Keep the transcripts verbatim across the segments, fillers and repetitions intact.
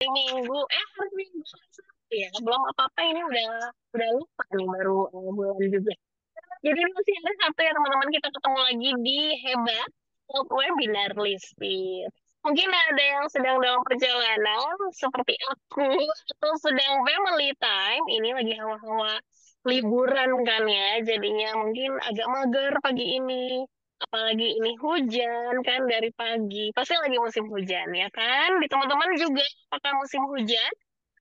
minggu eh hari minggu ya belum apa-apa ini udah udah lupa nih baru eh, bulan juga. Jadi masih ada satu ya teman-teman kita ketemu lagi di Hebat Top Webinar Listed. Mungkin ada yang sedang dalam perjalanan seperti aku atau sedang family time. Ini lagi hawa-hawa liburan kan ya. Jadinya mungkin agak mager pagi ini. Apalagi ini hujan kan dari pagi. Pasti lagi musim hujan ya kan? Di teman-teman juga apakah musim hujan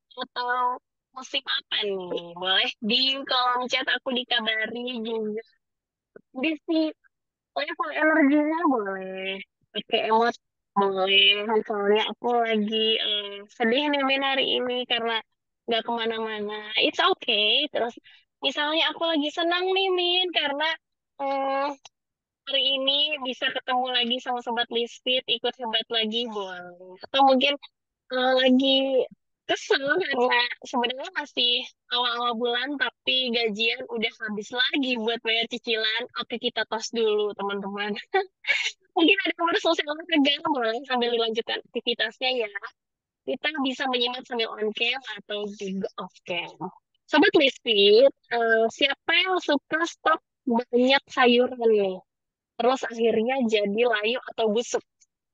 atau musim apa nih? Boleh di kolom chat aku dikabari juga Disi, level energinya boleh. Pakai emot boleh. Misalnya aku lagi eh, sedih nih Min hari ini karena nggak kemana-mana. It's okay. Terus misalnya aku lagi senang nih Min karena eh, hari ini bisa ketemu lagi sama sobat Lisfit, ikut hebat lagi boleh. Atau mungkin eh, lagi kesel karena sebenarnya masih awal-awal bulan tapi gajian udah habis lagi buat bayar cicilan. Oke, kita tos dulu teman-teman. Mungkin ada kabar sosial negara boleh sambil dilanjutkan aktivitasnya ya. Kita bisa menyimak sambil on cam atau juga off cam. Sobat Lisfit, eh, siapa yang suka stok banyak sayuran nih? Terus akhirnya jadi layu atau busuk?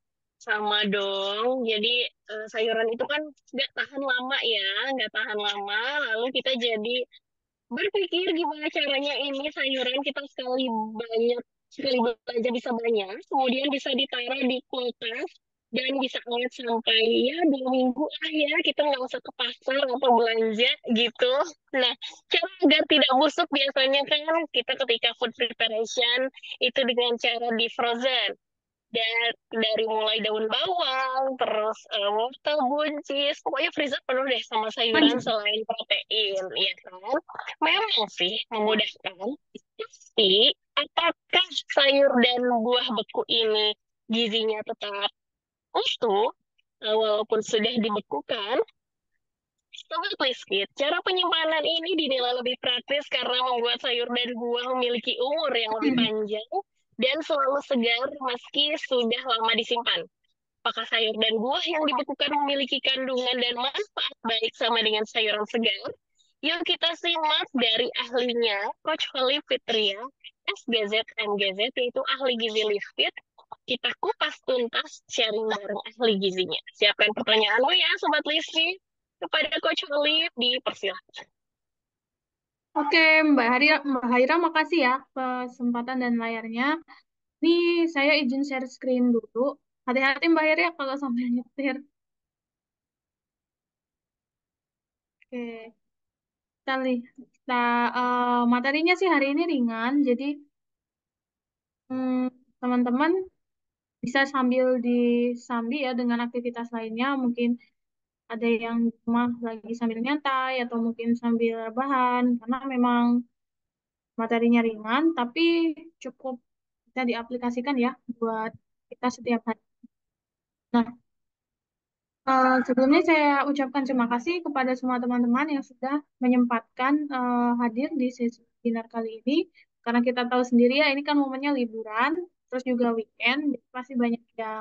Sama dong. Jadi eh, sayuran itu kan nggak tahan lama ya, nggak tahan lama. Lalu kita jadi berpikir gimana caranya ini sayuran kita sekali banyak, sekali belanja bisa banyak, kemudian bisa ditaruh di kulkas dan bisa awet sampai ya dua minggu ah ya kita nggak usah ke pasar atau belanja gitu. Nah, cara agar tidak busuk biasanya kan kita ketika food preparation itu dengan cara di frozen dari, dari mulai daun bawang, terus eh, wortel, buncis, pokoknya freezer penuh deh sama sayuran Lanjut. selain protein, ya kan? Memang sih memudahkan, tapi apakah sayur dan buah beku ini gizinya tetap utuh eh, walaupun sudah dibekukan? Sobat Liskit, cara penyimpanan ini dinilai lebih praktis karena membuat sayur dan buah memiliki umur yang lebih panjang dan selalu segar meski sudah lama disimpan. Apakah sayur dan buah yang dibekukan memiliki kandungan dan manfaat baik sama dengan sayuran segar? Yuk kita simak dari ahlinya, Coach Holly Fitria, S G Z M G Z, yaitu ahli gizi Lifit. Kita kupas tuntas sharing bareng ahli gizinya. Siapkan pertanyaanmu ya, Sobat Lisi. Kepada Coach Holly, dipersilahkan. Oke, Mbak Haria, Mbak Haira, makasih ya kesempatan dan layarnya. Nih, saya izin share screen dulu. Hati-hati Mbak Haira kalau sampai nyetir. Oke, kita lihat. Kita, eh, materinya sih hari ini ringan, jadi hmm, teman-teman bisa sambil disambi ya dengan aktivitas lainnya. Mungkin ada yang di rumah lagi sambil nyantai atau mungkin sambil rebahan, karena memang materinya ringan, tapi cukup bisa diaplikasikan ya buat kita setiap hari. Nah, eh, sebelumnya saya ucapkan terima kasih kepada semua teman-teman yang sudah menyempatkan eh, hadir di sesi webinar kali ini. Karena kita tahu sendiri ya, ini kan momennya liburan, terus juga weekend, jadi pasti banyak yang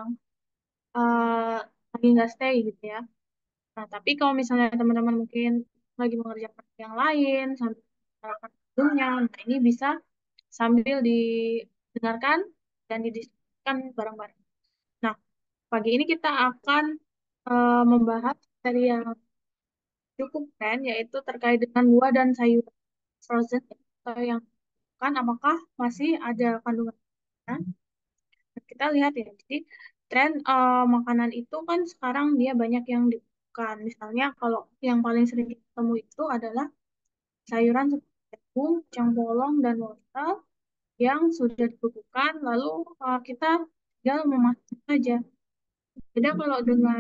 eh, lagi nggak stay gitu ya. Nah, tapi kalau misalnya teman-teman mungkin lagi mengerjakan yang lain, sambil mengerjakan sebelumnya, nah ini bisa sambil didengarkan dan didiskusikan bareng-bareng. Nah, pagi ini kita akan eh, membahas dari yang cukup keren, yaitu terkait dengan buah dan sayuran frozen atau yang kan apakah masih ada kandungannya. Nah, kita lihat ya, jadi tren eh, makanan itu kan sekarang dia banyak yang dibutuhkan. Misalnya kalau yang paling sering ketemu itu adalah sayuran seperti jagung, kacang polong, dan wortel yang sudah dibekukan, lalu eh, kita tinggal memasak saja. Beda kalau dengan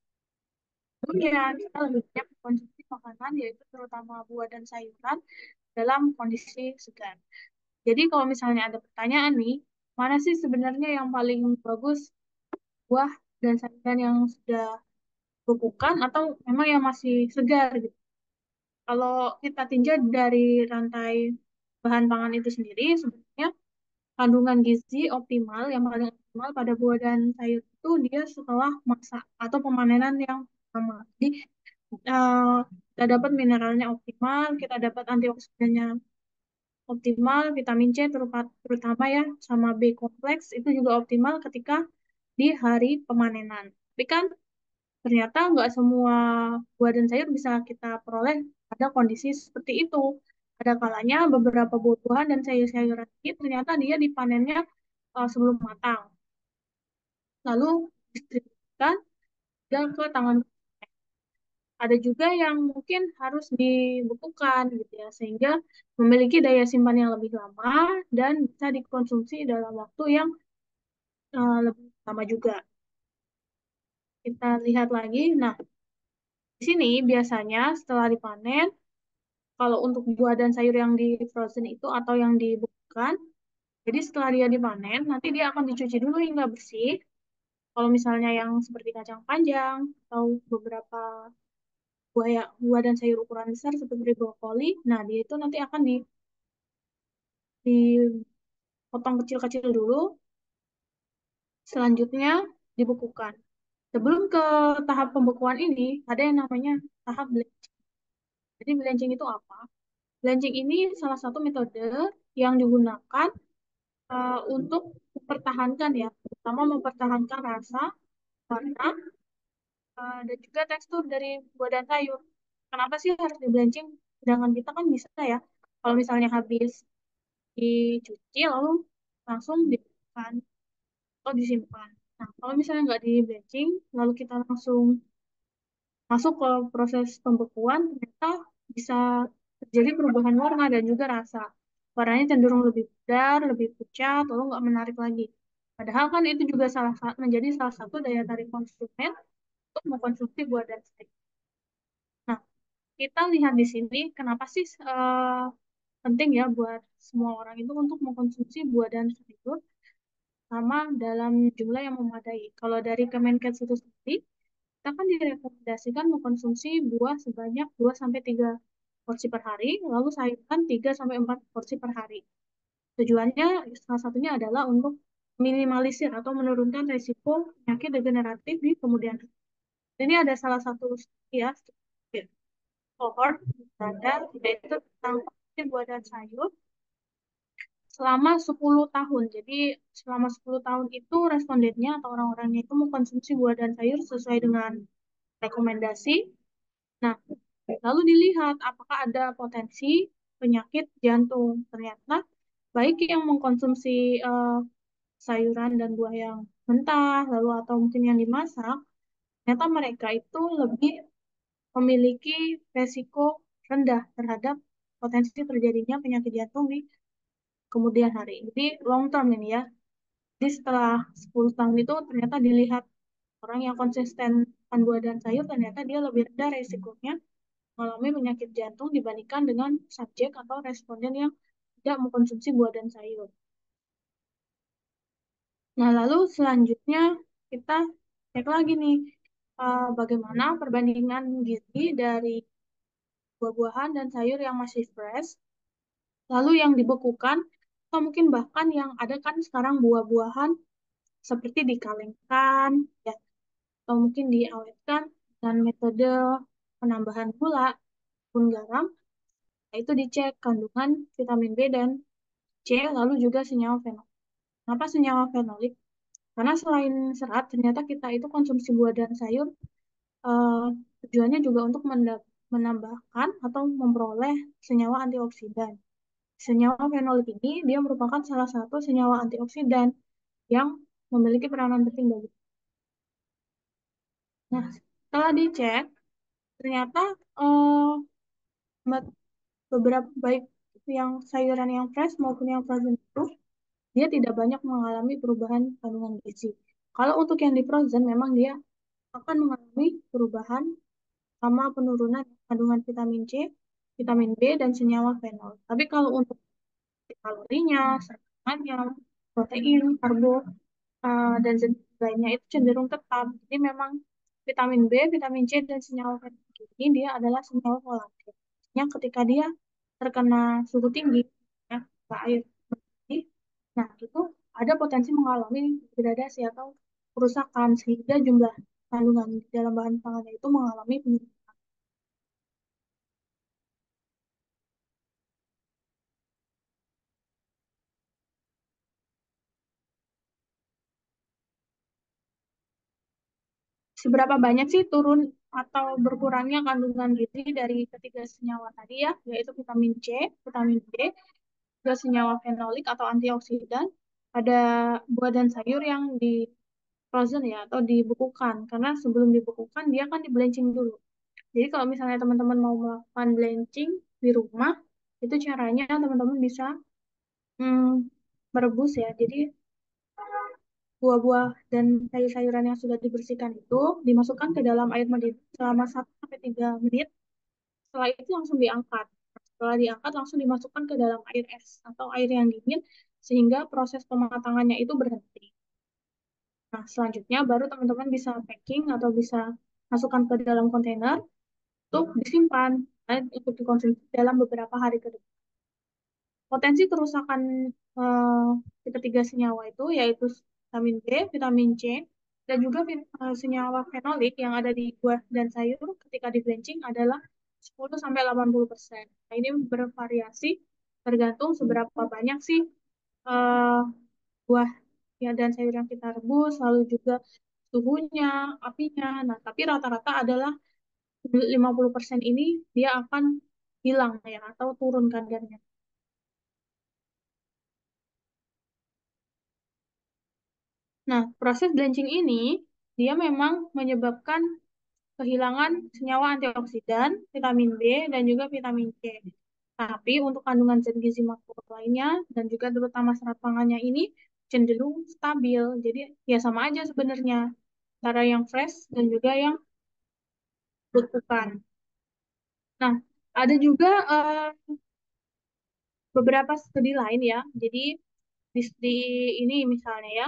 durian, kita lebih banyak konsumsi makanan, yaitu terutama buah dan sayuran dalam kondisi segar. Jadi kalau misalnya ada pertanyaan nih, mana sih sebenarnya yang paling bagus, buah dan sayuran yang sudah bekukan atau memang yang masih segar gitu? Kalau kita tinjau dari rantai bahan pangan itu sendiri, sebenarnya kandungan gizi optimal yang paling optimal pada buah dan sayur itu dia setelah masak atau pemanenan yang sama. Jadi eh, kita dapat mineralnya optimal, kita dapat antioksidannya optimal, vitamin C terupa- terutama ya, sama B kompleks itu juga optimal ketika di hari pemanenan. Tapi kan ternyata nggak semua buah dan sayur bisa kita peroleh pada kondisi seperti itu. Ada kalanya beberapa buah-buahan dan sayur-sayuran ini ternyata dia dipanennya eh, sebelum matang, lalu distribusikan dan ke tangan. Ada juga yang mungkin harus dibekukan gitu ya, sehingga memiliki daya simpan yang lebih lama dan bisa dikonsumsi dalam waktu yang eh, lebih lama juga. Kita lihat lagi. Nah, di sini biasanya setelah dipanen, kalau untuk buah dan sayur yang di frozen itu atau yang dibekukan, jadi setelah dia dipanen, nanti dia akan dicuci dulu hingga bersih. Kalau misalnya yang seperti kacang panjang atau beberapa buah, ya, buah dan sayur ukuran besar seperti brokoli, nah dia itu nanti akan di, dipotong kecil-kecil dulu, selanjutnya dibekukan. Sebelum ke tahap pembekuan ini, ada yang namanya tahap blanching. Jadi blanching itu apa? Blanching ini salah satu metode yang digunakan eh, untuk mempertahankan ya, terutama mempertahankan rasa, warna, eh, dan juga tekstur dari buah dan sayur. Kenapa sih harus di blanching? Sedangkan kita kan bisa ya, kalau misalnya habis dicuci lalu langsung dimakan atau disimpan. Nah, kalau misalnya nggak di blanching, lalu kita langsung masuk ke proses pembekuan, ternyata bisa terjadi perubahan warna dan juga rasa. Warnanya cenderung lebih pudar, lebih pucat, lalu nggak menarik lagi. Padahal kan itu juga salah sa- menjadi salah satu daya tarik konsumen untuk mengkonsumsi buah dan sayur. Nah, kita lihat di sini kenapa sih eh, penting ya buat semua orang itu untuk mengkonsumsi buah dan sayur sama dalam jumlah yang memadai. Kalau dari Kemenkes itu sendiri, kita kan direkomendasikan mengkonsumsi buah sebanyak dua sampai tiga porsi per hari, lalu sayuran tiga sampai empat porsi per hari. Tujuannya salah satunya adalah untuk minimalisir atau menurunkan risiko penyakit degeneratif di kemudian hari. Ini ada salah satu studi ya, studi cohort pada yaitu tentang konsumsi buah dan sayur selama sepuluh tahun. Jadi selama sepuluh tahun itu respondennya atau orang-orangnya itu mengkonsumsi buah dan sayur sesuai dengan rekomendasi. Nah, lalu dilihat apakah ada potensi penyakit jantung. Ternyata baik yang mengkonsumsi eh, sayuran dan buah yang mentah, lalu atau mungkin yang dimasak, ternyata mereka itu lebih memiliki resiko rendah terhadap potensi terjadinya penyakit jantung di kemudian hari. Jadi long term ini ya. Jadi setelah sepuluh tahun itu ternyata dilihat orang yang konsisten makan buah dan sayur ternyata dia lebih rendah resikonya mengalami penyakit jantung dibandingkan dengan subjek atau responden yang tidak mengkonsumsi buah dan sayur. Nah, lalu selanjutnya kita cek lagi nih eh, bagaimana perbandingan gizi dari buah-buahan dan sayur yang masih fresh, lalu yang dibekukan, atau mungkin bahkan yang ada kan sekarang buah-buahan seperti dikalengkan, ya, atau mungkin diawetkan dengan metode penambahan gula pun garam, nah itu dicek kandungan vitamin B dan C, lalu juga senyawa fenolik. Kenapa senyawa fenolik? Karena selain serat, ternyata kita itu konsumsi buah dan sayur eh, tujuannya juga untuk menda- menambahkan atau memperoleh senyawa antioksidan. Senyawa fenolik ini dia merupakan salah satu senyawa antioksidan yang memiliki peranan penting bagi. Nah, setelah dicek, ternyata eh, beberapa baik yang sayuran yang fresh maupun yang frozen itu dia tidak banyak mengalami perubahan kandungan gizi. Kalau untuk yang di frozen memang dia akan mengalami perubahan sama penurunan kandungan vitamin C, vitamin B, dan senyawa fenol. Tapi kalau untuk kalorinya, sertannya, protein, karbo, eh, dan zat lainnya itu cenderung tetap. Jadi memang vitamin B, vitamin C, dan senyawa fenol ini dia adalah senyawa volatil. Yang ketika dia terkena suhu tinggi, ya, ke air, nah itu ada potensi mengalami degradasi atau kerusakan sehingga jumlah kandungan di dalam bahan pangannya itu mengalami penurunan. Seberapa banyak sih turun atau berkurangnya kandungan gizi dari ketiga senyawa tadi ya, yaitu vitamin C, vitamin D, juga senyawa fenolik atau antioksidan pada buah dan sayur yang di frozen ya atau dibekukan. Karena sebelum dibekukan dia kan di blanching dulu. Jadi kalau misalnya teman-teman mau melakukan blanching di rumah, itu caranya teman-teman bisa hmm, merebus ya. Jadi buah-buah dan sayur-sayuran yang sudah dibersihkan itu dimasukkan ke dalam air mendidih selama satu sampai tiga menit. Setelah itu langsung diangkat. Setelah diangkat langsung dimasukkan ke dalam air es atau air yang dingin sehingga proses pematangannya itu berhenti. Nah, selanjutnya baru teman-teman bisa packing atau bisa masukkan ke dalam kontainer untuk disimpan dan untuk dikonsumsi dalam beberapa hari ke depan. Potensi kerusakan eh, ketiga senyawa itu yaitu vitamin B, vitamin C, dan juga vit- eh, senyawa fenolik yang ada di buah dan sayur ketika di blanching adalah sepuluh sampai delapan puluh persen. Nah, ini bervariasi tergantung seberapa banyak sih eh, buah ya, dan sayur yang kita rebus, lalu juga suhunya, apinya. Nah, tapi rata-rata adalah lima puluh persen ini dia akan hilang ya atau turun kadarnya. Nah, proses blanching ini dia memang menyebabkan kehilangan senyawa antioksidan, vitamin B, dan juga vitamin C. Tapi untuk kandungan zat gizi makro lainnya dan juga terutama serat pangannya ini cenderung stabil. Jadi ya sama aja sebenarnya antara yang fresh dan juga yang bekukan. Nah, ada juga eh, beberapa studi lain ya. Jadi di, di ini misalnya ya,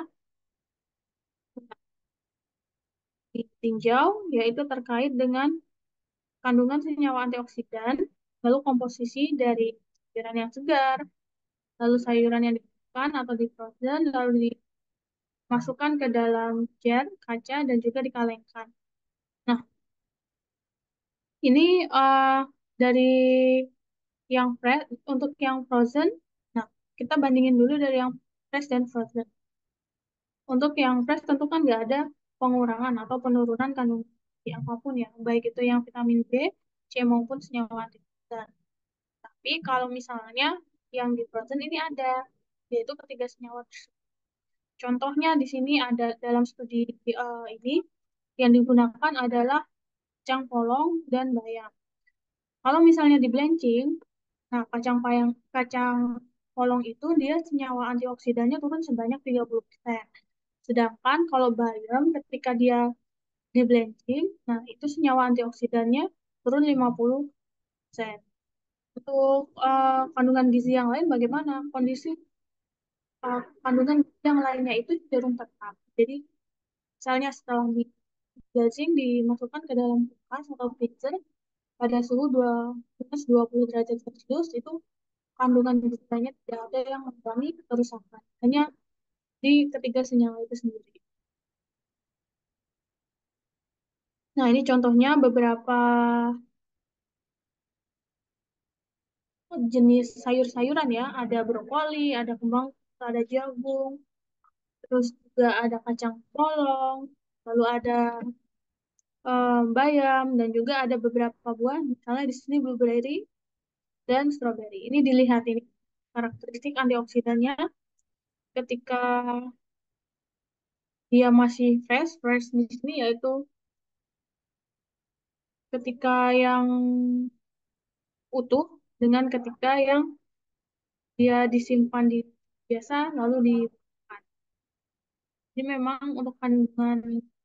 ditinjau yaitu terkait dengan kandungan senyawa antioksidan, lalu komposisi dari sayuran yang segar, lalu sayuran yang dibekukan atau di frozen, lalu dimasukkan ke dalam jar kaca dan juga dikalengkan. Nah, ini eh, dari yang fresh untuk yang frozen. Nah, kita bandingin dulu dari yang fresh dan frozen. Untuk yang fresh tentu kan nggak ada pengurangan atau penurunan kandungan gizi apapun ya, baik itu yang vitamin B, C maupun senyawa antioksidan. Tapi kalau misalnya yang di frozen ini ada, yaitu ketiga senyawa tersebut. Contohnya di sini ada dalam studi eh, ini yang digunakan adalah kacang polong dan bayam. Kalau misalnya di blanching, nah kacang payang, kacang polong itu dia senyawa antioksidannya turun sebanyak tiga puluh persen. Sedangkan kalau bayam ketika dia di blanching, nah itu senyawa antioksidannya turun lima puluh persen. Untuk eh, kandungan gizi yang lain bagaimana? Kondisi eh, kandungan gizi yang lainnya itu cenderung tetap. Jadi misalnya setelah di blanching dimasukkan ke dalam kulkas atau freezer pada suhu dua minus dua puluh derajat Celcius itu kandungan gizinya tidak ada yang mengalami kerusakan. Hanya di ketiga senyawa itu sendiri. Nah, ini contohnya beberapa jenis sayur-sayuran ya. Ada brokoli, ada kembang, ada jagung, terus juga ada kacang polong, lalu ada eh, bayam, dan juga ada beberapa buah, misalnya di sini blueberry dan strawberry. Ini dilihat ini karakteristik antioksidannya ketika dia masih fresh, fresh di sini yaitu ketika yang utuh dengan ketika yang dia disimpan di biasa lalu di. Jadi memang untuk kandungan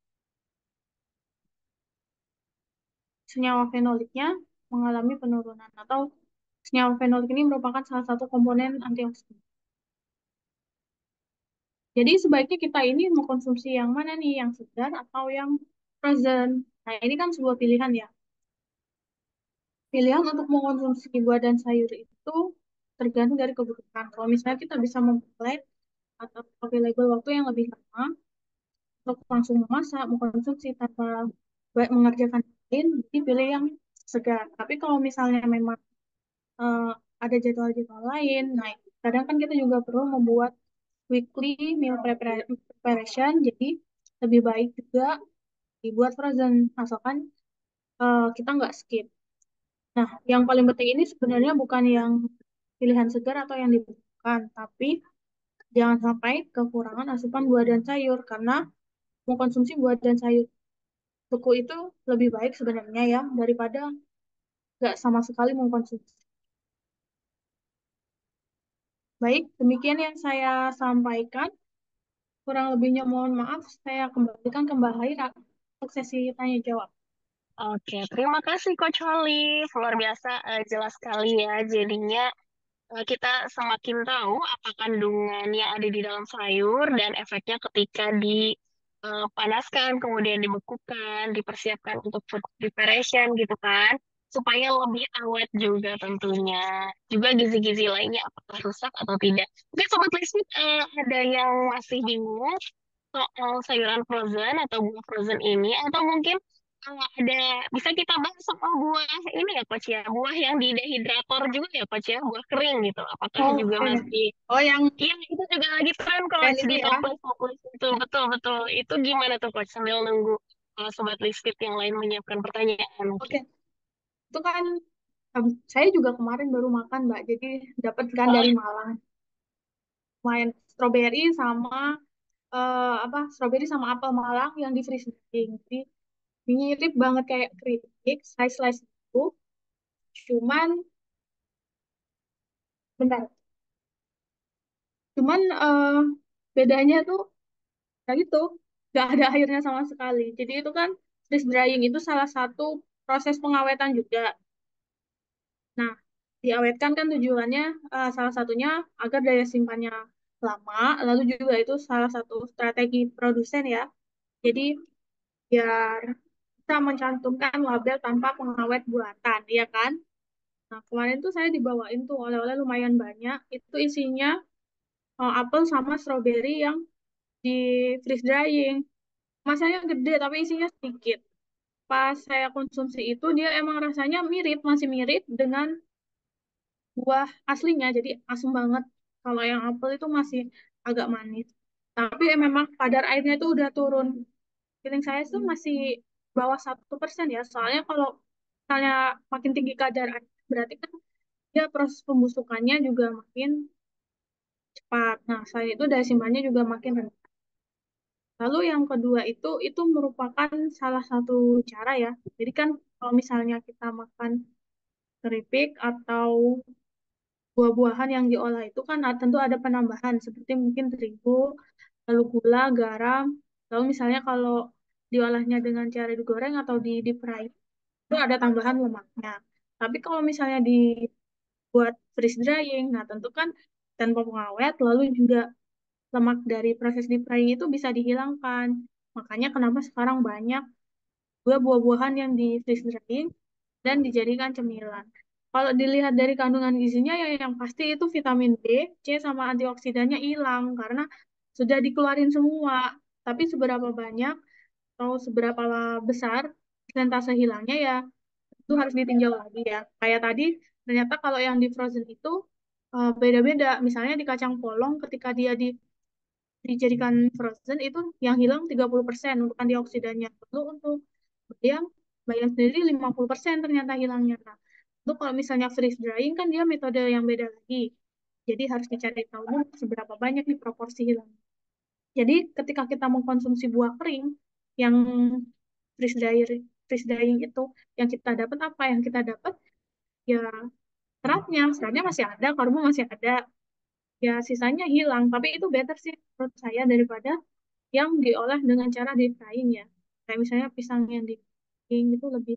senyawa fenoliknya mengalami penurunan atau senyawa fenolik ini merupakan salah satu komponen antioksidan. Jadi sebaiknya kita ini mengkonsumsi yang mana nih, yang segar atau yang frozen. Nah, ini kan sebuah pilihan ya. Pilihan untuk mengkonsumsi buah dan sayur itu tergantung dari kebutuhan. Kalau misalnya kita bisa memperoleh atau available waktu yang lebih lama, untuk langsung memasak, mengkonsumsi tanpa ba- mengerjakan yang lain, jadi pilih yang segar. Tapi kalau misalnya memang eh, ada jadwal-jadwal lain, nah kadang kan kita juga perlu membuat weekly meal prepara- preparation, jadi lebih baik juga dibuat frozen, asalkan eh, kita nggak skip. Nah, yang paling penting ini sebenarnya bukan yang pilihan segar atau yang dibutuhkan, tapi jangan sampai kekurangan asupan buah dan sayur, karena mengkonsumsi buah dan sayur beku itu lebih baik sebenarnya ya daripada nggak sama sekali mengkonsumsi. Baik, demikian yang saya sampaikan. Kurang lebihnya mohon maaf, saya kembalikan ke Mbak Haira untuk sesi tanya jawab. Oke, terima kasih Coach Olive. Luar biasa, eh, jelas sekali ya. Jadinya eh, kita semakin tahu apa kandungan yang ada di dalam sayur dan efeknya ketika dipanaskan, kemudian dibekukan, dipersiapkan untuk food preparation gitu kan, supaya lebih awet juga tentunya. Juga gizi-gizi lainnya apakah rusak atau tidak. Oke, Sobat Lismit, eh, ada yang masih bingung soal sayuran frozen atau buah frozen ini, atau mungkin eh, ada bisa kita bahas soal buah ini ya Coach ya, buah yang di dehidrator juga ya Coach ya, buah kering gitu. Apakah juga Oke. masih, Oh, yang iya itu juga lagi tren tren Coach itu di ya. top list top list itu, betul betul. Itu gimana tuh Coach sambil nunggu eh, Sobat Listit yang lain menyiapkan pertanyaan mungkin. Oke, itu kan em, saya juga kemarin baru makan, Mbak. Jadi dapat kan Oh, dari Malang. Main strawberry sama eh, apa? Strawberry sama apel Malang yang di freeze drying. Jadi mirip banget kayak keripik, slice-slice itu. Cuman bentar. Cuman eh, bedanya tuh kayak gitu, nggak ada airnya sama sekali. Jadi itu kan freeze drying itu salah satu proses pengawetan juga. Nah, diawetkan kan tujuannya eh, salah satunya agar daya simpannya lama, lalu juga itu salah satu strategi produsen ya. Jadi biar bisa mencantumkan label tanpa pengawet buatan, ya kan? Nah, kemarin tuh saya dibawain tuh oleh-oleh lumayan banyak. Itu isinya eh, apel sama strawberry yang di freeze drying. Masanya gede tapi isinya sedikit. Pas saya konsumsi itu dia emang rasanya mirip, masih mirip dengan buah aslinya, jadi asam banget. Kalau yang apel itu masih agak manis. Tapi ya memang kadar airnya itu udah turun. Feeling saya tuh masih bawah satu persen ya. Soalnya kalau misalnya makin tinggi kadar air, berarti kan dia proses pembusukannya juga makin cepat. Nah, saya itu daya simpannya juga makin rendah. Lalu yang kedua itu itu merupakan salah satu cara ya. Jadi kan kalau misalnya kita makan keripik atau buah-buahan yang diolah itu kan ada- tentu ada penambahan seperti mungkin terigu, lalu gula, garam. Lalu misalnya kalau diolahnya dengan cara digoreng atau di deep fry itu ada tambahan lemaknya. Tapi kalau misalnya dibuat freeze drying, nah tentu kan tanpa pengawet, lalu juga lemak dari proses deep frying itu bisa dihilangkan. Makanya kenapa sekarang banyak juga buah-buahan yang di freeze drying dan dijadikan cemilan. Kalau dilihat dari kandungan gizinya ya yang pasti itu vitamin B, C sama antioksidannya hilang karena sudah dikeluarin semua. Tapi seberapa banyak atau seberapa besar persentase hilangnya ya itu harus ditinjau lagi ya. Kayak tadi ternyata kalau yang di frozen itu eh, beda-beda. Misalnya di kacang polong ketika dia di dijadikan frozen itu yang hilang tiga puluh persen untuk antioksidannya. Lalu untuk bayam, bayam sendiri lima puluh persen ternyata hilangnya. Nah, itu kalau misalnya freeze drying kan dia metode yang beda lagi. Jadi harus dicari tahu dulu seberapa banyak nih proporsi hilang. Jadi ketika kita mengkonsumsi buah kering yang freeze drying, freeze drying itu, yang kita dapat apa? Yang kita dapat ya seratnya, seratnya masih ada, karbo masih ada, ya sisanya hilang. Tapi itu better sih menurut saya daripada yang diolah dengan cara deep frying ya. Kayak misalnya pisang yang di frying itu lebih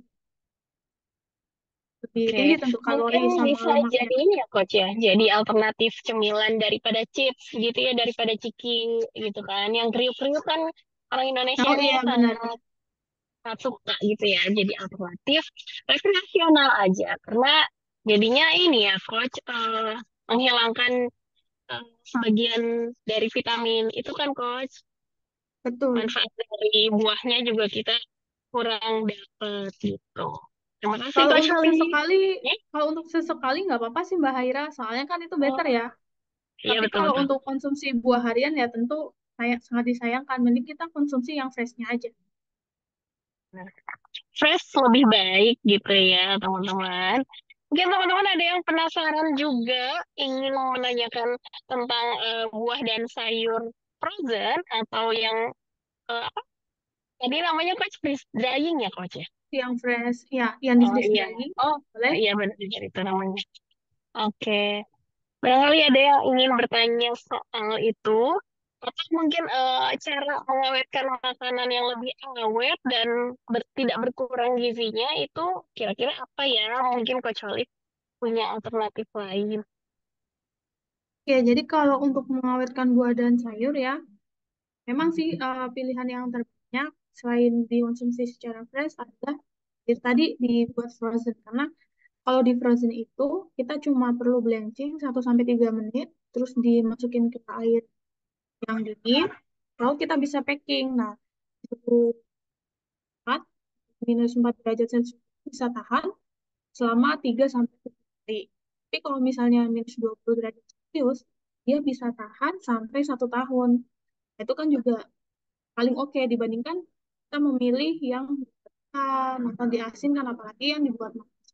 lebih oke, tinggi tentu kalori mungkin sama bisa lemaknya. jadi ini ya Coach ya, jadi alternatif cemilan daripada chips gitu ya, daripada ciki gitu kan. Yang kriuk-kriuk kan orang Indonesia Oh nih iya benar. sangat sangat suka gitu ya. Jadi alternatif rekreasional aja. Karena jadinya ini ya Coach, eh, menghilangkan eh, sebagian dari vitamin itu kan Coach. betul. manfaat dari buahnya juga kita kurang dapet gitu. Terima kasih Kalau Coach untuk Ali. sesekali, Eh, kalau untuk sesekali nggak apa-apa sih Mbak Haira, soalnya kan itu oh, better ya. iya Tapi kalau betul-betul. untuk konsumsi buah harian ya tentu kayak sangat disayangkan. Mending kita konsumsi yang freshnya aja. Fresh lebih baik gitu ya teman-teman. Mungkin teman-teman ada yang penasaran juga ingin menanyakan tentang eh, buah dan sayur frozen atau yang eh, apa tadi namanya Coach freeze drying ya Coach ya? Yang fresh, ya, yang di Oh freeze iya. drying, Oh boleh. iya benar benar itu namanya. Oke. Barangkali ada yang ingin bertanya soal itu, atau mungkin eh, cara mengawetkan makanan yang lebih awet dan ber- tidak berkurang gizinya itu kira-kira apa ya? Mungkin Coach Olive punya alternatif lain. Ya, jadi kalau untuk mengawetkan buah dan sayur ya, memang sih eh, pilihan yang terbanyak selain dikonsumsi secara fresh adalah itu tadi dibuat frozen. Karena kalau di frozen itu kita cuma perlu blanching satu sampai tiga menit, terus dimasukin ke air yang dingin, lalu kita bisa packing. Nah, suhu empat minus empat derajat Celcius bisa tahan selama tiga sampai tujuh hari. Tapi kalau misalnya minus dua puluh derajat Celcius, dia bisa tahan sampai satu tahun. Nah, itu kan juga paling oke dibandingkan kita memilih yang ditahan atau diasinkan, apalagi yang dibuat manis.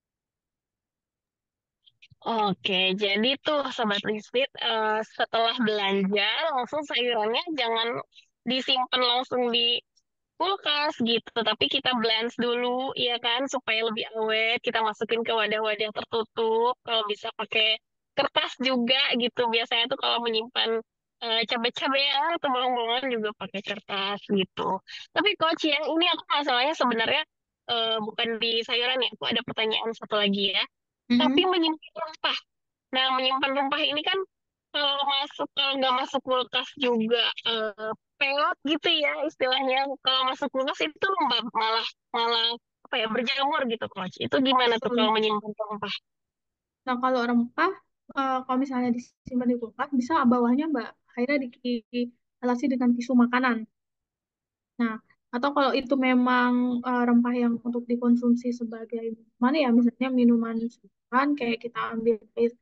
Oke, jadi tuh Sobat Lisbit, eh, setelah belanja langsung sayurannya jangan disimpan langsung di kulkas gitu, tapi kita blend dulu ya kan supaya lebih awet. Kita masukin ke wadah-wadah tertutup. Kalau bisa pakai kertas juga gitu. Biasanya tuh kalau menyimpan eh, cabai-cabean atau bawang-bawangan juga pakai kertas gitu. Tapi Coach ya, ini aku masalahnya sebenarnya eh, bukan di sayuran ya. Aku ada pertanyaan satu lagi ya. Tapi Mm-mm. menyimpan rempah. Nah, menyimpan rempah ini kan kalau masuk kalau nggak masuk kulkas juga eh, peot gitu ya istilahnya. Kalau masuk kulkas itu lembab malah malah apa ya berjamur gitu coach. Itu gimana tuh kalau Betul. menyimpan rempah? Nah, kalau rempah, eh, kalau misalnya disimpan di kulkas, bisa bawahnya Mbak Haira dialasi dengan tisu makanan. Nah, atau kalau itu memang eh, rempah yang untuk dikonsumsi sebagai mana ya, misalnya minuman segar, kayak kita ambil air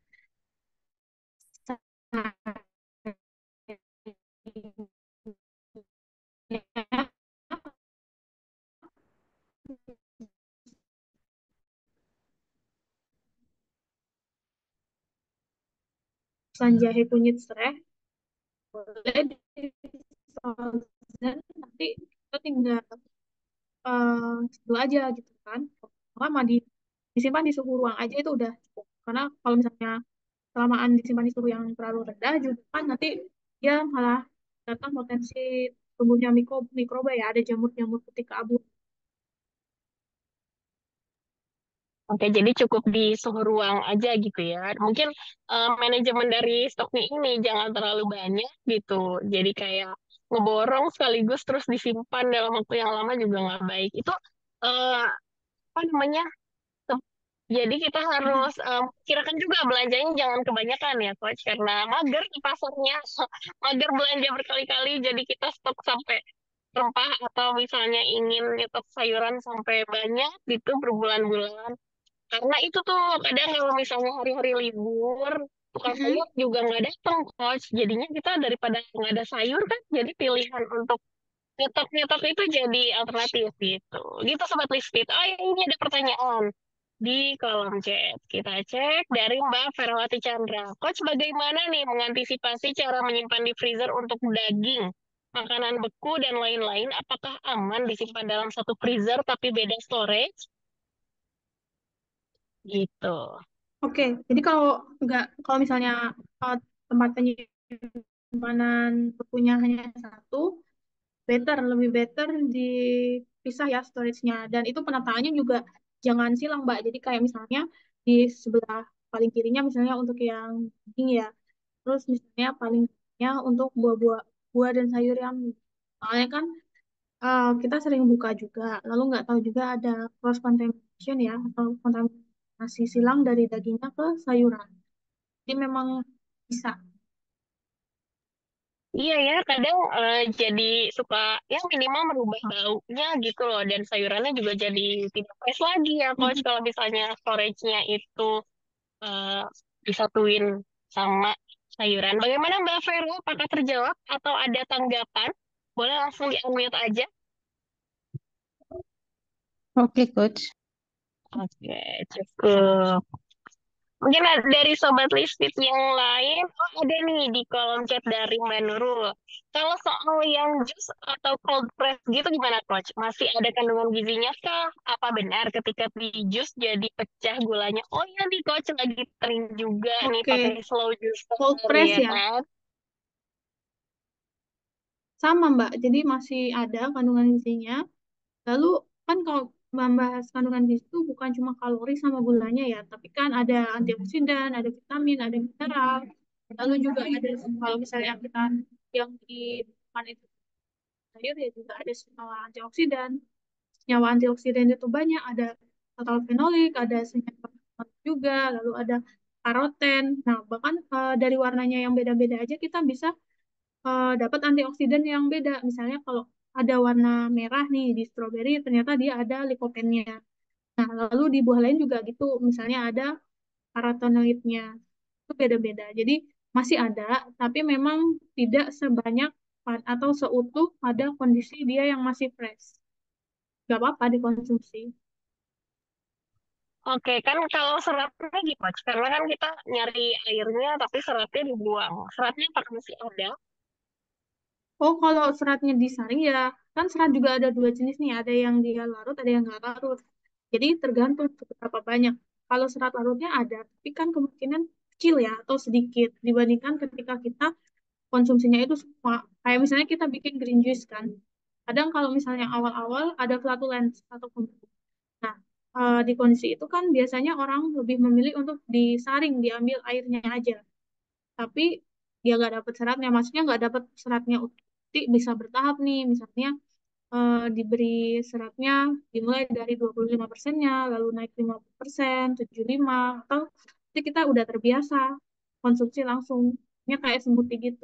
san jahe kunyit serai, boleh di frozen, nanti kita tinggal eh itu aja gitu kan. Lama di disimpan di suhu ruang aja itu udah cukup. Karena kalau misalnya kelamaan disimpan di suhu yang terlalu rendah juga kan nanti dia malah datang potensi tumbuhnya mikro mikroba ya, ada jamur-jamur ketika abu. Oke, jadi cukup di suhu ruang aja gitu ya. Mungkin eh, manajemen dari stoknya ini jangan terlalu banyak gitu. Jadi kayak ngeborong sekaligus terus disimpan dalam waktu yang lama juga nggak baik. Itu eh, apa namanya? Jadi kita harus em, kirakan juga belanjanya jangan kebanyakan ya coach karena mager di pasarnya mager belanja berkali-kali jadi kita stok sampai rempah atau misalnya ingin nyetok sayuran sampai banyak gitu berbulan-bulan karena itu tuh kadang kalau misalnya hari-hari libur tukang Mm-mm. sayur juga nggak datang coach jadinya kita daripada nggak ada sayur kan jadi pilihan untuk nyetok-nyetok itu jadi alternatif gitu. Gitu Sobat Lisbit. Oh ya, ini ada pertanyaan di kolom chat. Kita cek dari Mbak Ferawati Chandra. Coach bagaimana nih mengantisipasi cara menyimpan di freezer untuk daging, makanan beku dan lain-lain? Apakah aman disimpan dalam satu freezer tapi beda storage? Gitu. Oke, jadi kalau nggak kalau misalnya eh, tempat penyimpanan bekunya hanya satu, better lebih better dipisah ya storage-nya, dan itu penataannya juga jangan silang Mbak. Jadi kayak misalnya di sebelah paling kirinya misalnya untuk yang daging ya, terus misalnya paling kanannya untuk buah-buah buah dan sayur yang soalnya kan eh, kita sering buka juga lalu nggak tahu juga ada cross contamination ya, atau kontaminasi silang dari dagingnya ke sayuran, jadi memang bisa. Iya ya, kadang eh, jadi suka ya minimal merubah baunya gitu loh, dan sayurannya juga jadi tidak fresh lagi ya, coach. Mm-mm. Kalau misalnya storage-nya itu eh, disatuin sama sayuran. Bagaimana Mbak Vero? Apakah terjawab atau ada tanggapan? Boleh langsung di-unmute aja. Oke, Coach. Oke, cukup. Mungkin ada dari Sobat Listit yang lain, oh ada nih di kolom chat dari Mbak Nurul. Kalau soal yang jus atau cold press gitu gimana Coach? Masih ada kandungan gizinya kah? Apa benar ketika di jus jadi pecah gulanya? Oh iya nih Coach, lagi tering juga nih Oke, pakai slow juicer cold press ya ya. kan? Sama Mbak, jadi masih ada kandungan gizinya. Lalu kan kalau membahas kandungan gizi itu bukan cuma kalori sama gulanya ya, tapi kan ada antioksidan, ada vitamin, ada mineral. Lalu juga ada kalau misalnya kita yang di depan itu sayur ya juga ada senyawa antioksidan. Senyawa antioksidan itu banyak, ada total fenolik, ada senyawa fenolik juga, lalu ada karoten. Nah, bahkan eh, dari warnanya yang beda-beda aja kita bisa eh, dapat antioksidan yang beda. Misalnya kalau ada warna merah nih di stroberi, ternyata dia ada likopennya. Nah, lalu di buah lain juga gitu. Misalnya ada karotenoidnya. Itu beda-beda. Jadi masih ada, tapi memang tidak sebanyak pa- atau seutuh pada kondisi dia yang masih fresh. Gak apa-apa dikonsumsi. Oke, kan kalau seratnya gimana Coach? Karena kan kita nyari airnya tapi seratnya dibuang. Seratnya apakah masih ada? Oh, kalau seratnya disaring ya, kan serat juga ada dua jenis nih, ada yang dia larut, ada yang nggak larut. Jadi tergantung seberapa banyak. Kalau serat larutnya ada, tapi kan kemungkinan kecil ya, atau sedikit dibandingkan ketika kita konsumsinya itu semua. Kayak misalnya kita bikin green juice kan. Kadang kalau misalnya awal-awal ada flatulence atau kumpul. Nah, eh, di kondisi itu kan biasanya orang lebih memilih untuk disaring, diambil airnya aja, tapi dia nggak dapat seratnya, maksudnya nggak dapat seratnya utuh, bisa bertahap nih, misalnya eh, diberi seratnya dimulai dari dua puluh lima persennya, lalu naik lima puluh persen, tujuh puluh lima, atau nanti kita udah terbiasa konsumsi langsung, nya kayak smoothie gitu.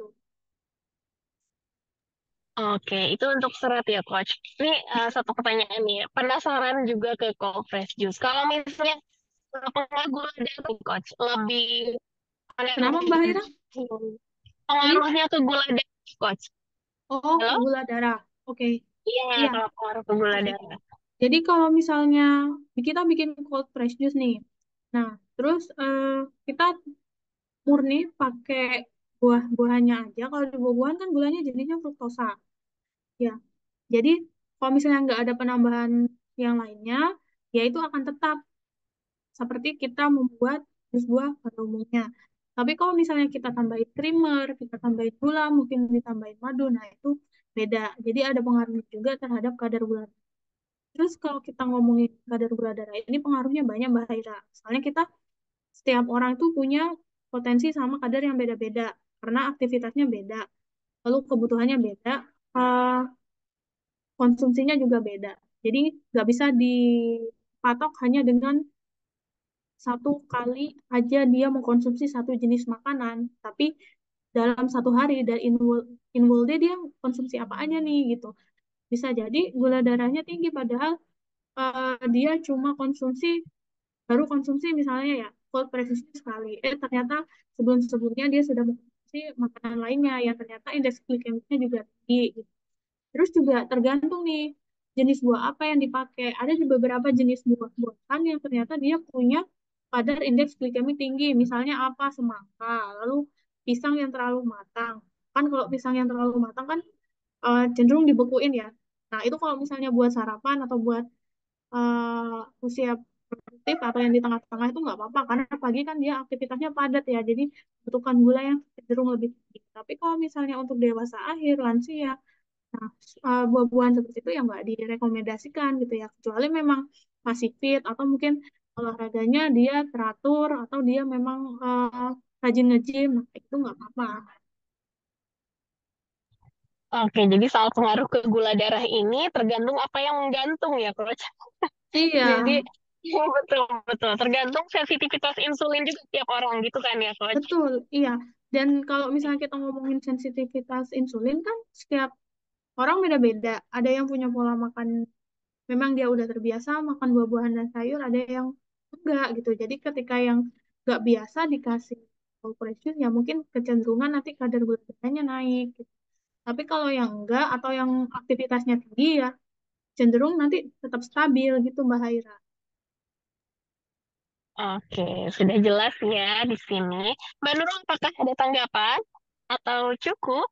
Oke, itu untuk serat ya, Coach. Ini eh, satu pertanyaan nih ya. Penasaran juga ke cold press juice. Kalau misalnya eh, pengaruh gula darah, Coach, lebih mana yang Kenapa lebih Mbak Haira? Tadi? pengaruhnya ke gula darah, Coach? Oh, ke Halo? gula darah. Oke, Iya, iya, kalau pengaruh ke gula oke. darah. Jadi kalau misalnya kita bikin cold press juice nih, nah terus eh, kita murni pakai buah-buahannya aja. Kalau di buah-buahan kan gulanya jadinya fruktosa. Ya, jadi kalau misalnya nggak ada penambahan yang lainnya, ya itu akan tetap seperti kita membuat jus buah pada umumnya. Tapi kalau misalnya kita tambahin creamer, kita tambahin gula, mungkin ditambahin madu, nah itu beda. Jadi ada pengaruh juga terhadap kadar gula. Terus kalau kita ngomongin kadar gula darah, ini pengaruhnya banyak Mbak Haira. Soalnya kita setiap orang itu punya potensi sama kadar yang beda-beda karena aktivitasnya beda, lalu kebutuhannya beda, eh, konsumsinya juga beda. Jadi nggak bisa dipatok hanya dengan satu kali aja dia mengkonsumsi satu jenis makanan, tapi dalam satu hari dari inwol inwolde dia konsumsi apa aja nih gitu. Bisa jadi gula darahnya tinggi padahal eh, dia cuma konsumsi baru konsumsi misalnya ya cold pressed sekali. Eh ternyata sebelum-sebelumnya dia sudah mengkonsumsi makanan lainnya yang ternyata indeks glikemiknya juga tinggi gitu. Terus juga tergantung nih jenis buah apa yang dipakai. Ada di beberapa jenis buah-buahan yang ternyata dia punya kadar indeks glikemik tinggi. Misalnya apa? Semangka, lalu pisang yang terlalu matang. Kan kalau pisang yang terlalu matang kan eh, cenderung dibekuin ya. Nah, itu kalau misalnya buat sarapan atau buat eh, usia produktif atau yang di tengah-tengah itu nggak apa-apa karena pagi kan dia aktivitasnya padat ya, jadi butuhkan gula yang cenderung lebih tinggi. Tapi kalau misalnya untuk dewasa akhir, lansia, nah, eh, buah-buahan seperti itu yang nggak direkomendasikan gitu ya, kecuali memang masih fit atau mungkin olahraganya dia teratur atau dia memang eh, rajin nge-gym, nah itu nggak apa-apa. Oke, jadi soal pengaruh ke gula darah ini tergantung apa yang menggantung ya, Coach. Iya, Jadi, iya, betul, betul. Tergantung sensitivitas insulin juga tiap orang gitu kan ya, Coach. betul, iya. Dan kalau misalnya kita ngomongin sensitivitas insulin kan setiap orang beda-beda. Ada yang punya pola makan, memang dia udah terbiasa makan buah-buahan dan sayur, ada yang enggak gitu. Jadi ketika yang enggak biasa dikasih operation, ya mungkin kecenderungan nanti kadar gula darahnya naik gitu. Tapi kalau yang enggak atau yang aktivitasnya tinggi ya cenderung nanti tetap stabil gitu Mbak Haira. Oke, sudah jelas ya di sini. Mbak Nurul, apakah ada tanggapan atau cukup?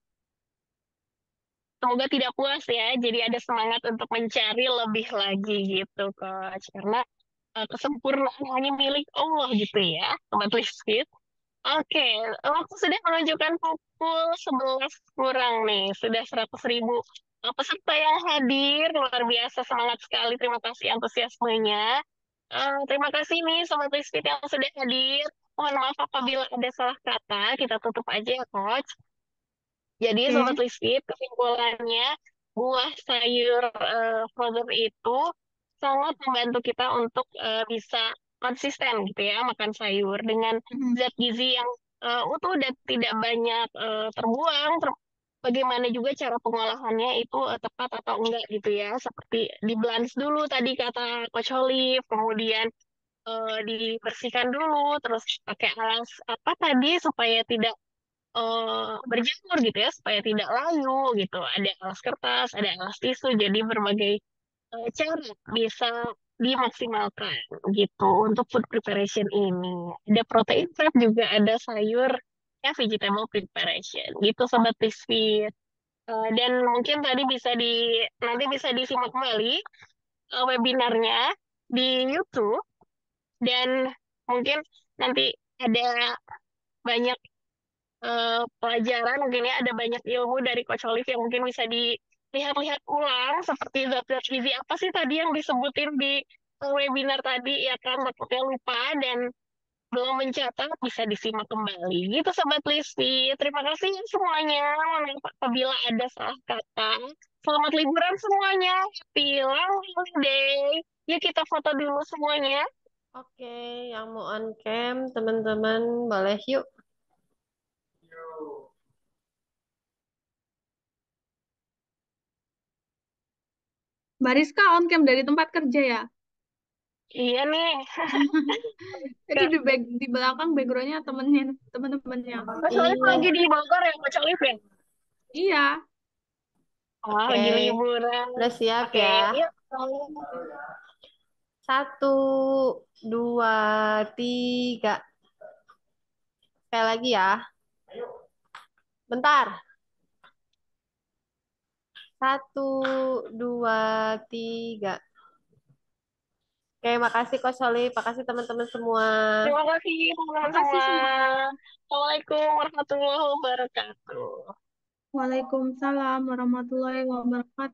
Semoga tidak puas ya. Jadi ada semangat untuk mencari lebih lagi gitu, Coach. Karena eh, kesempurnaan hanya milik Allah gitu ya, Sobat Lisfit. Oke, waktu sudah menunjukkan pukul sebelas kurang nih. Sudah seratus ribu eh, peserta yang hadir. Luar biasa, semangat sekali. Terima kasih antusiasmenya. Eh, terima kasih nih Sobat Lisfit yang sudah hadir. Mohon maaf apabila ada salah kata. Kita tutup aja ya, Coach. Jadi Sobat Oke. Lisfit, kesimpulannya buah sayur eh, frozen itu sangat membantu kita untuk eh, bisa konsisten gitu ya makan sayur dengan Mhm. zat gizi yang eh, utuh dan tidak banyak eh, terbuang. Ter- bagaimana juga cara pengolahannya itu eh, tepat atau enggak gitu ya. Seperti di blends dulu tadi kata Coach Olive, kemudian eh, dibersihkan dulu, terus pakai alas apa tadi supaya tidak eh, berjemur gitu ya supaya tidak layu gitu. Ada alas kertas, ada alas tisu, jadi berbagai eh, cara bisa dimaksimalkan gitu untuk food preparation ini. Ada protein prep juga ada sayur ya vegetable preparation gitu Sobat Tisfit. Eh, dan mungkin tadi bisa di nanti bisa disimak kembali eh, webinarnya di YouTube dan mungkin nanti ada banyak eh, pelajaran mungkin ya ada banyak ilmu dari Coach Olive yang mungkin bisa dilihat-lihat ulang seperti zat-zat gizi apa sih tadi yang disebutin di eh, webinar tadi ya kan takutnya lupa dan belum mencatat bisa disimak kembali gitu Sobat Listi. Terima kasih ya semuanya. Mohon maaf apabila ada salah kata. Selamat liburan semuanya. Happy long holiday. Yuk kita foto dulu semuanya. Oke, yang mau on cam, teman-teman boleh yuk. Mbak Rizka on cam dari tempat kerja ya? Iya nih. Itu di back, di belakang backgroundnya temennya teman-temannya. Coach Olive lagi di Bogor ya, Coach Olive ya? Iya. Oh, Oke, lagi liburan. udah siap Oke, ya. yuk. Satu, dua, tiga. Sekali lagi ya. Bentar. Satu, dua, tiga. Oke, makasih Coach Soli, makasih teman-teman semua. Terima kasih teman-teman Makasih semua. semua. Assalamualaikum warahmatullahi wabarakatuh. Waalaikumsalam warahmatullahi wabarakatuh.